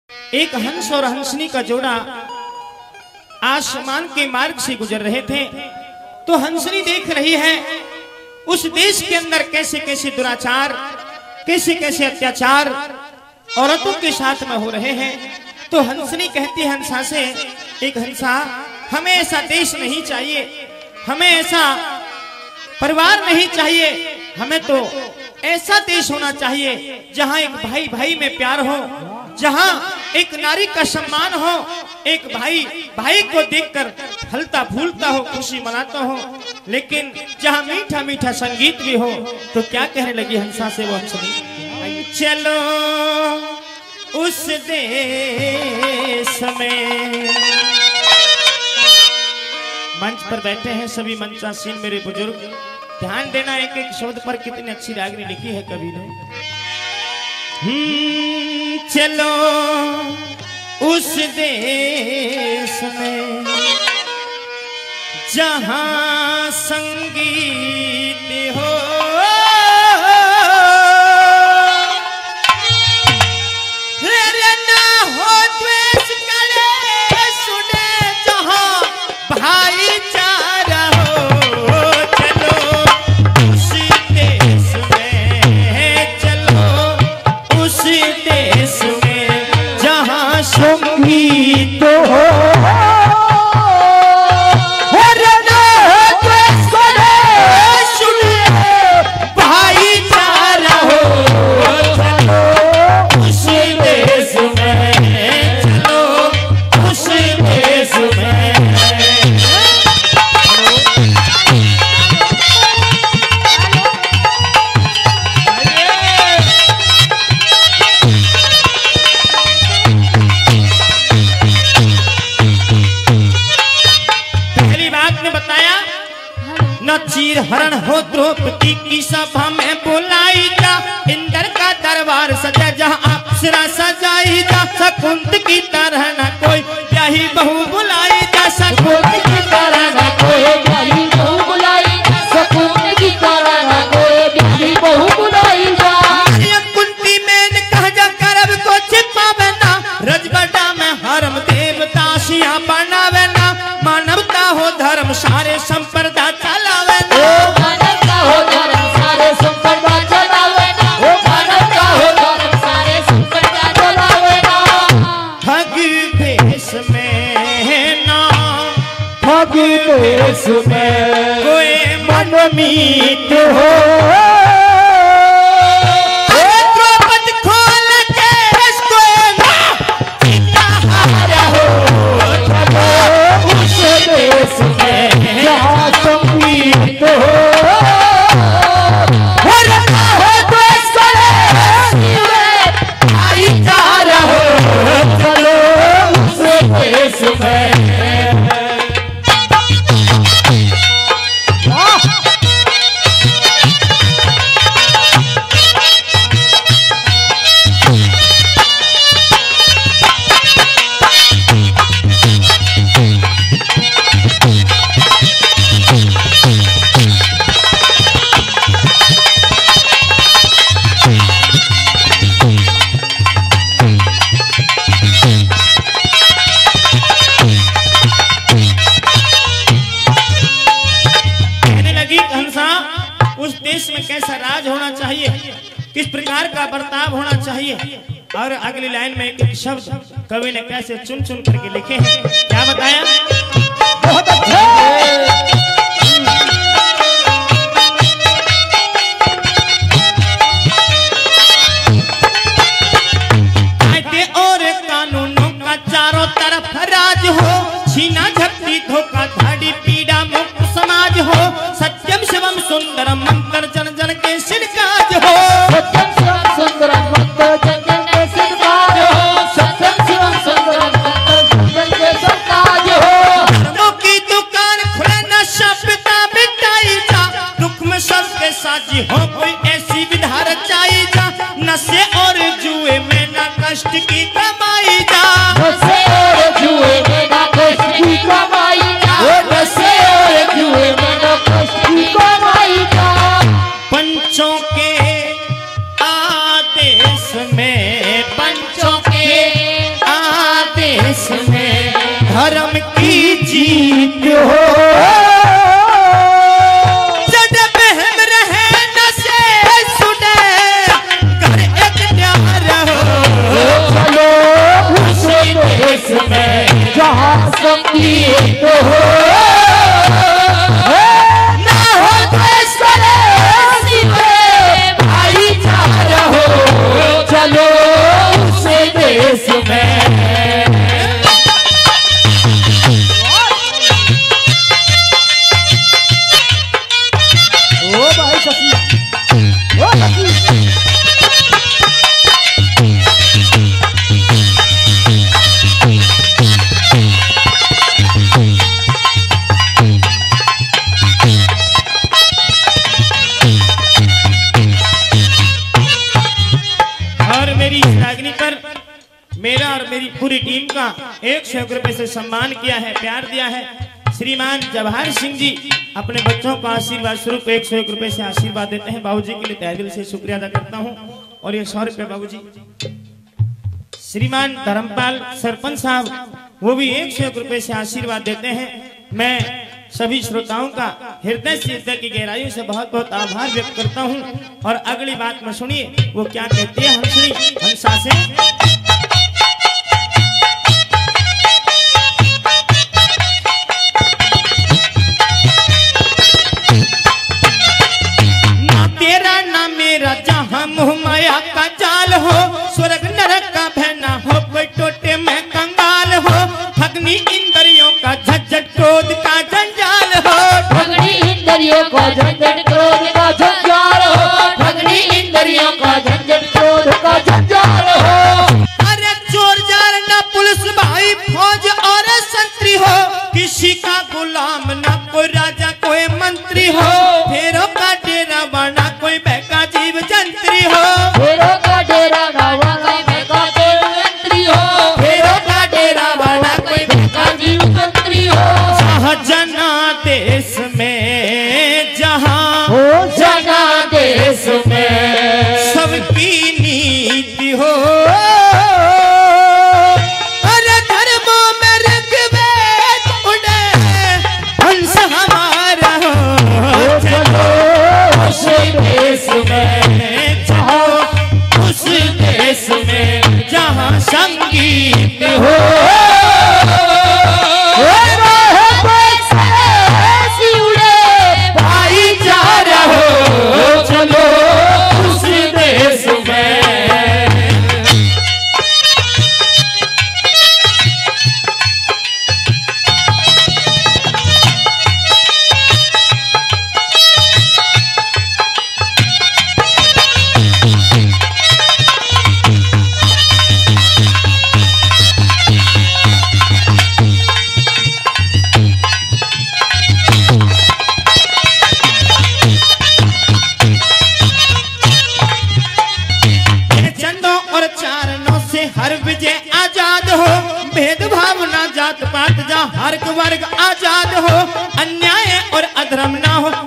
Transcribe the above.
एक हंस और हंसनी का जोड़ा आसमान के मार्ग से गुजर रहे थे, तो हंसनी देख रही है उस देश के अंदर कैसे कैसे दुराचार, कैसे कैसे अत्याचार औरतों के साथ में हो रहे हैं। तो हंसनी कहती है हंसा से, एक हंसा, हमें ऐसा देश नहीं चाहिए, हमें ऐसा परिवार नहीं चाहिए, हमें तो ऐसा देश होना चाहिए जहां एक भाई भाई में प्यार हो, जहां एक नारी का सम्मान हो, एक भाई भाई को देखकर फलता फूलता हो, खुशी मनाता हो, लेकिन जहां मीठा मीठा संगीत भी हो। तो क्या कहने लगी हंसा से वो हंसनी, चलो उस देश में। मंच पर बैठे हैं सभी मंचासीन मेरे बुजुर्ग, ध्यान देना एक एक शब्द पर, कितनी अच्छी रागनी लिखी है कवि ने। चलो उस देश में जहां संगीत हो, रे ना हो द्वेष करे सुने जहां भाईचारा हो। चलो उस देश में, चलो उस देश में जहां संगीत हो, हरण हो द्रौपदी की सभा में बुलाई जा, इंद्र का दरबार सजा जहाँ अप्सरा सजाई जा, शकुंत की तरह न कोई यही बहू बुलाई जा, शकुंत की तरह न कोई यही बहू बुलाई जा, शकुंत की तरह न कोई यही बहू बुलाई जा। कुंती में कह जा करब को छिपावे ना, रजगढ़ा में हरम देवता सिया बनावे ना, मानवता हो धर्म सारे संप्रदाय चलावे ना, देश में कोई मनमीत हो। द्रौपदी खोल के इसको उस देश में जहाँ संगीत हो, भाईचारा हो, चलो उस देश में। उस देश में कैसा राज होना चाहिए, किस प्रकार का बर्ताव होना चाहिए। और अगली लाइन में एक शब्द कवि ने कैसे चुन चुन करके लिखे हैं, क्या बताया, बहुत अच्छा। कायदे और कानूनों का चारों तरफ राज हो, छीना झपटी धोखा धाड़ी पीड़ा मुक्त समाज हो, सत्यम शिवम सुंदरम मंत्र जन जन के सिरकाज हो, सत्यम शिवम सुंदरम मंत्र जन जन के सिरकाज हो, सत्यम शिवम सुंदरम मंत्र जन जन के सिरकाज हो। धर्मों की दुकान खुले नशा पिता बिताई जा, दुख में सबके साथी हो कोई ऐसी विधा रचाई जा, नशे और जुए में ना कष्ट की कमाई जा, नशे और जुए में ना कष्ट की कमाई जा, नशे और जुए में ना कष्ट की कमाई जा। पंचों के आदेश में, पंचों के धर्म की जीत हो। जड बहम रहे नशे सुने कर एक न्यार हो। चलो उस देश में जहाँ संगीत हो, ना हो द्वेष करे भाईचारा हो। चलो उस देश में। ओ भाई शशि, ओ शशि। मेरा और मेरी पूरी टीम का 100 रुपए से सम्मान किया है, प्यार दिया है। श्रीमान जवाहर सिंह जी अपने बच्चों को आशीर्वाद स्वरूप 101 रुपए से आशीर्वाद देते हैं। बाबूजी के लिए तहे दिल से शुक्रिया अदा करता हूं। और ये 100 रुपए बाबूजी। श्रीमान धर्मपाल सरपंच साहब वो भी 101 रुपए से आशीर्वाद देते हैं। मैं सभी श्रोताओं का हृदय से हृदय की गहराइयों से बहुत बहुत आभार व्यक्त करता हूं। और अगली बात में सुनिए वो क्या कहती है हंसनी हंसा से। जहाँ मोह माया का जाल हो, स्वर्ग नरक का बहना हो, कोई टोटे में कंगाल हो। भगनी इंद्रियों का झंझट क्रोध का जंजाल हो। भगनी इंद्रियों का झंझट क्रोध का जंजाल हो। भगनी इंद्रियों का झंझट क्रोध का जंजाल हो। अरे चोर जार न पुलिस भाई फौज और संतरी हो, किसी का गुलाम न कोई राजा कोई मंत्री हो। फेरों का डेरा बना कोई बहका जीव जंत्री हो। फेरों का डेरा बना कोई बहका जीव जंत्री हो। फेरों का डेरा बना कोई बहका जीव जंत्री हो। जना देश में जहाँ हो जना देश में सबकी नीति हो। अरे धर्मों में ऋग्वेद उड़े हंस हमारा हो। चलो उस देश में जाओ उस देश में जहाँ संगीत हो। भाईचारा हो। चलो उस देश में। हर विजय आजाद हो, भेदभाव ना जात पात जा, हर वर्ग आजाद हो। अन्याय और अधर्म ना हो,